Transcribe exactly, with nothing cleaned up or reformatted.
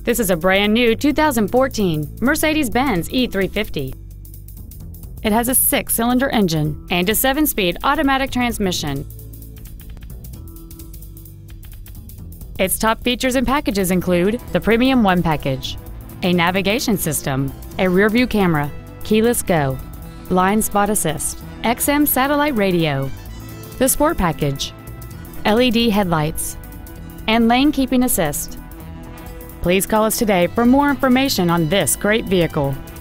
This is a brand new two thousand fourteen Mercedes-Benz E three fifty. It has a six-cylinder engine and a seven-speed automatic transmission. Its top features and packages include the Premium One package, a navigation system, a rear-view camera, keyless go, blind spot assist, X M satellite radio, the Sport package, L E D headlights, and lane keeping assist. Please call us today for more information on this great vehicle.